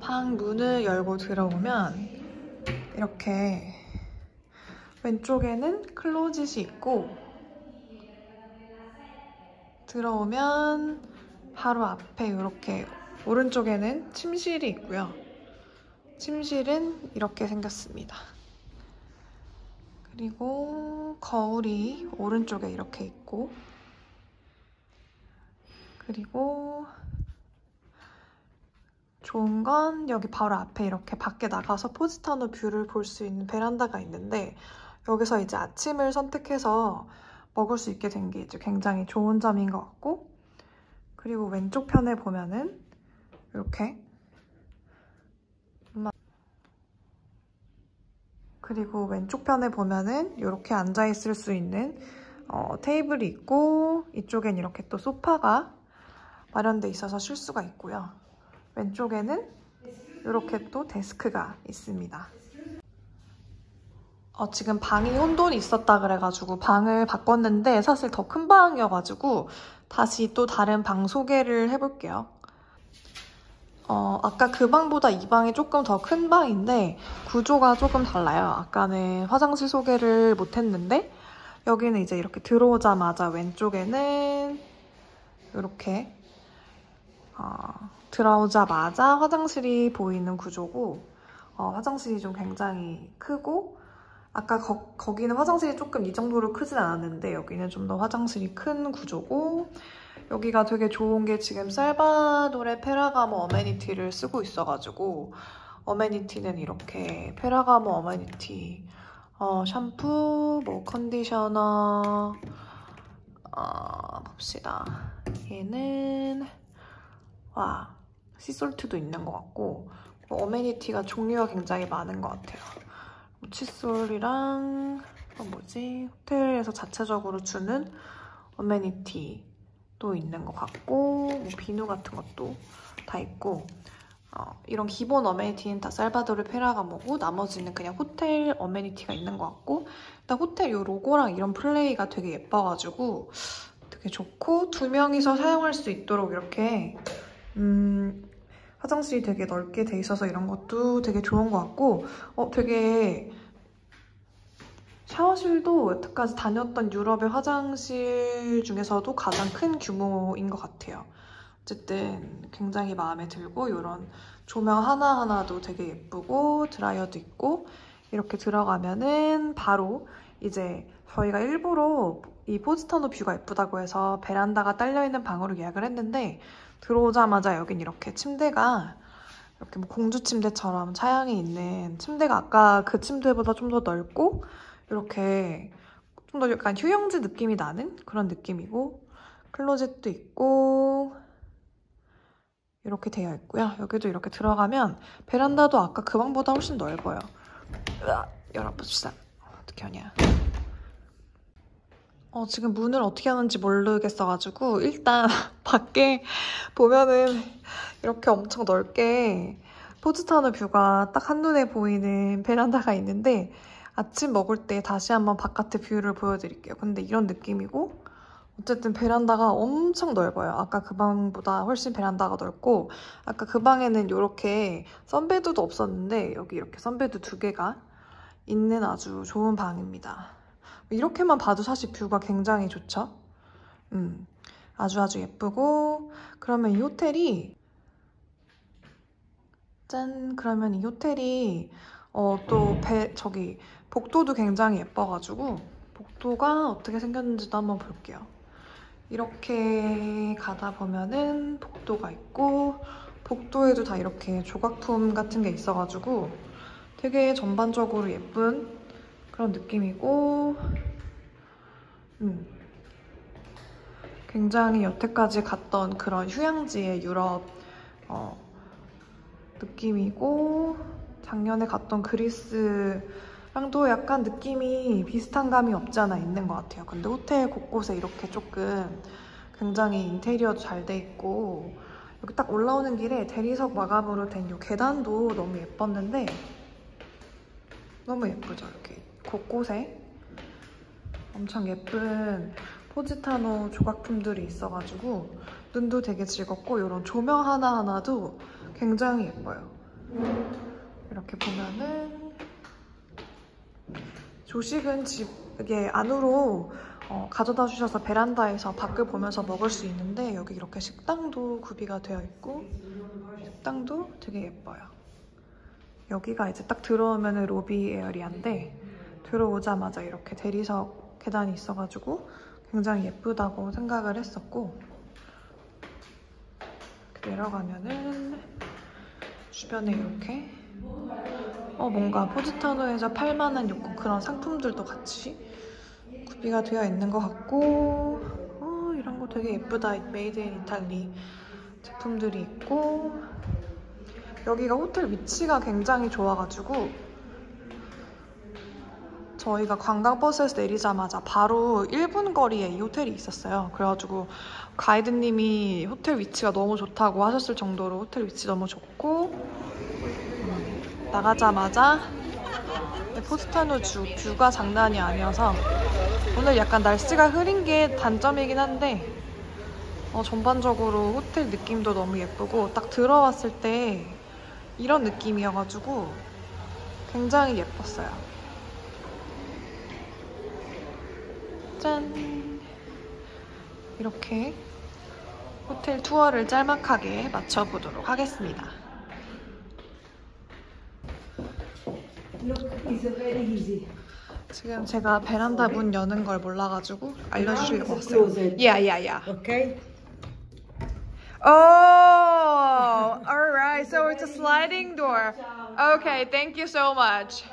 방 문을 열고 들어오면 이렇게 왼쪽에는 클로짓이 있고 들어오면 바로 앞에 이렇게 오른쪽에는 침실이 있고요. 침실은 이렇게 생겼습니다. 그리고 거울이 오른쪽에 이렇게 있고 그리고 좋은 건 여기 바로 앞에 이렇게 밖에 나가서 포지타노 뷰를 볼 수 있는 베란다가 있는데 여기서 이제 아침을 선택해서 먹을 수 있게 된 게 이제 굉장히 좋은 점인 것 같고 그리고 왼쪽 편에 보면은 이렇게 그리고 왼쪽 편에 보면은 이렇게 앉아있을 수 있는 테이블이 있고 이쪽엔 이렇게 또 소파가 마련돼 있어서 쉴 수가 있고요. 왼쪽에는 이렇게 또 데스크가 있습니다. 지금 방이 혼돈이 있었다 그래가지고 방을 바꿨는데 사실 더 큰 방이어가지고 다시 또 다른 방 소개를 해볼게요. 아까 그 방보다 이 방이 조금 더 큰 방인데 구조가 조금 달라요. 아까는 화장실 소개를 못했는데 여기는 이제 이렇게 들어오자마자 왼쪽에는 이렇게 들어오자마자 화장실이 보이는 구조고 화장실이 좀 굉장히 크고 아까 거기는 화장실이 조금 이 정도로 크진 않았는데 여기는 좀 더 화장실이 큰 구조고 여기가 되게 좋은 게 지금 살바도레 페라가모 어메니티를 쓰고 있어가지고 어메니티는 이렇게 페라가모 어메니티 샴푸, 뭐 컨디셔너 봅시다. 얘는 와 씨솔트도 있는 것 같고 어메니티가 종류가 굉장히 많은 것 같아요. 칫솔이랑 뭐지? 호텔에서 자체적으로 주는 어메니티도 있는 것 같고 뭐 비누 같은 것도 다 있고 이런 기본 어메니티는 다 살바도르 페라가모고 나머지는 그냥 호텔 어메니티가 있는 것 같고 일단 호텔 요 로고랑 이런 플레이가 되게 예뻐가지고 되게 좋고 2명이서 사용할 수 있도록 이렇게 화장실이 되게 넓게 돼 있어서 이런 것도 되게 좋은 것 같고 되게 샤워실도 여태까지 다녔던 유럽의 화장실 중에서도 가장 큰 규모인 것 같아요. 어쨌든 굉장히 마음에 들고 이런 조명 하나하나도 되게 예쁘고 드라이어도 있고 이렇게 들어가면은 바로 이제 저희가 일부러 이 포지타노 뷰가 예쁘다고 해서 베란다가 딸려있는 방으로 예약을 했는데 들어오자마자 여긴 이렇게 침대가 이렇게 뭐 공주 침대처럼 차양이 있는 침대가 아까 그 침대보다 좀 더 넓고 이렇게 좀 더 약간 휴양지 느낌이 나는 그런 느낌이고 클로zet도 있고 이렇게 되어 있고요. 여기도 이렇게 들어가면 베란다도 아까 그 방보다 훨씬 넓어요. 열어봅시다. 어떻게 하냐. 지금 문을 어떻게 하는지 모르겠어가지고 일단 밖에 보면은 이렇게 엄청 넓게 포지타노 뷰가 딱 한눈에 보이는 베란다가 있는데 아침 먹을 때 다시 한번 바깥의 뷰를 보여드릴게요. 근데 이런 느낌이고 어쨌든 베란다가 엄청 넓어요. 아까 그 방보다 훨씬 베란다가 넓고 아까 그 방에는 이렇게 선베드도 없었는데 여기 이렇게 선베드 2개가 있는 아주 좋은 방입니다. 이렇게만 봐도 사실 뷰가 굉장히 좋죠? 아주 예쁘고 그러면 이 호텔이 짠! 그러면 이 호텔이 또 저기 복도도 굉장히 예뻐가지고 복도가 어떻게 생겼는지도 한번 볼게요. 이렇게 가다 보면은 복도가 있고 복도에도 다 이렇게 조각품 같은 게 있어가지고 되게 전반적으로 예쁜 그런 느낌이고 굉장히 여태까지 갔던 그런 휴양지의 유럽 느낌이고 작년에 갔던 그리스랑도 약간 느낌이 비슷한 감이 없지 않아 있는 것 같아요. 근데 호텔 곳곳에 이렇게 조금 굉장히 인테리어도 잘 돼 있고 여기 딱 올라오는 길에 대리석 마감으로 된 이 계단도 너무 예뻤는데 너무 예쁘죠? 이렇게 곳곳에 엄청 예쁜 포지타노 조각품들이 있어가지고 눈도 되게 즐겁고 이런 조명 하나하나도 굉장히 예뻐요. 이렇게 보면은 조식은 이게 안으로 가져다 주셔서 베란다에서 밖을 보면서 먹을 수 있는데 여기 이렇게 식당도 구비가 되어 있고 식당도 되게 예뻐요. 여기가 이제 딱 들어오면 로비 에어리아인데 들어오자마자 이렇게 대리석 계단이 있어가지고 굉장히 예쁘다고 생각을 했었고 이렇게 내려가면은 주변에 이렇게 뭔가 포지타노에서 팔만한 요건 그런 상품들도 같이 구비가 되어 있는 것 같고 이런 거 되게 예쁘다. 메이드 인 이탈리 제품들이 있고 여기가 호텔 위치가 굉장히 좋아가지고 저희가 관광버스에서 내리자마자 바로 1분 거리에 이 호텔이 있었어요. 그래가지고 가이드님이 호텔 위치가 너무 좋다고 하셨을 정도로 호텔 위치 너무 좋고 나가자마자 포지타노 뷰가 장난이 아니어서 오늘 약간 날씨가 흐린 게 단점이긴 한데 전반적으로 호텔 느낌도 너무 예쁘고 딱 들어왔을 때 이런 느낌이어가지고 굉장히 예뻤어요. 짠! 이렇게 호텔 투어를 짤막하게 마쳐보도록 하겠습니다. 지금 제가 베란다 문 여는 걸 몰라가지고 알려주시려고 왔어요. Yeah. Okay. Oh, alright. So it's a sliding door. Okay, thank you so much.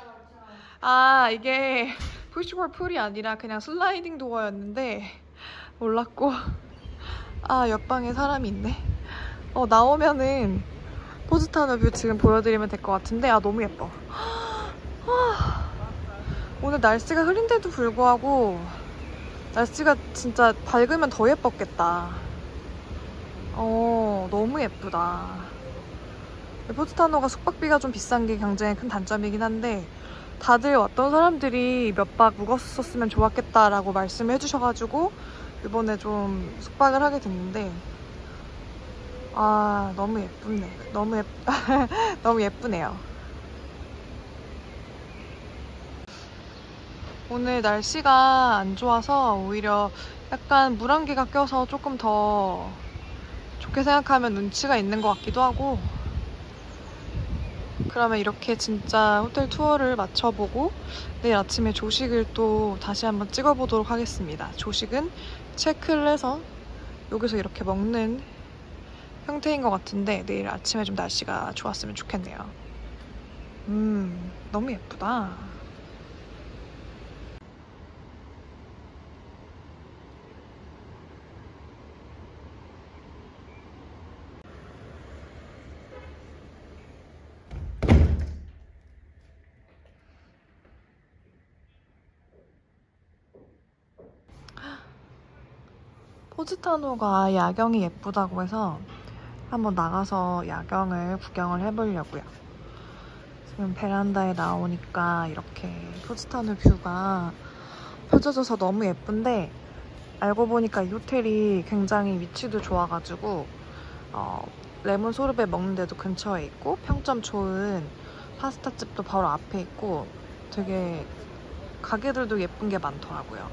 이게 푸시볼 풀이 아니라 그냥 슬라이딩 도어였는데 몰랐고 옆방에 사람이 있네. 나오면은 포지타노 뷰 지금 보여드리면 될 것 같은데 너무 예뻐. 오늘 날씨가 흐린데도 불구하고 날씨가 진짜 밝으면 더 예뻤겠다. 너무 예쁘다. 포지타노가 숙박비가 좀 비싼 게 굉장히 큰 단점이긴 한데 다들 왔던 사람들이 몇 박 묵었었으면 좋았겠다라고 말씀을 해주셔가지고 이번에 좀 숙박을 하게 됐는데 너무 예쁘네. 너무 예쁘네요. 오늘 날씨가 안 좋아서 오히려 약간 물안개가 껴서 조금 더 좋게 생각하면 눈치가 있는 것 같기도 하고 그러면 이렇게 진짜 호텔 투어를 마쳐보고 내일 아침에 조식을 또 다시 한번 찍어보도록 하겠습니다. 조식은 체크를 해서 여기서 이렇게 먹는 형태인 것 같은데 내일 아침에 좀 날씨가 좋았으면 좋겠네요. 너무 예쁘다. 포지타노가 야경이 예쁘다고 해서 한번 나가서 야경을 구경을 해보려고요. 지금 베란다에 나오니까 이렇게 포지타노 뷰가 펼쳐져서 너무 예쁜데 알고 보니까 이 호텔이 굉장히 위치도 좋아가지고 레몬 소르베 먹는 데도 근처에 있고 평점 좋은 파스타집도 바로 앞에 있고 되게 가게들도 예쁜 게 많더라고요.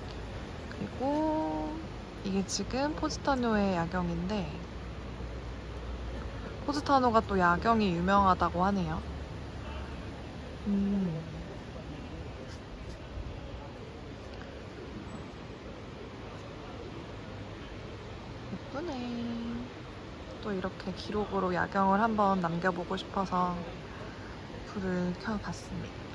그리고 이게 지금 포지타노의 야경인데 포지타노가 또 야경이 유명하다고 하네요. 예쁘네. 또 이렇게 기록으로 야경을 한번 남겨보고 싶어서 불을 켜봤습니다.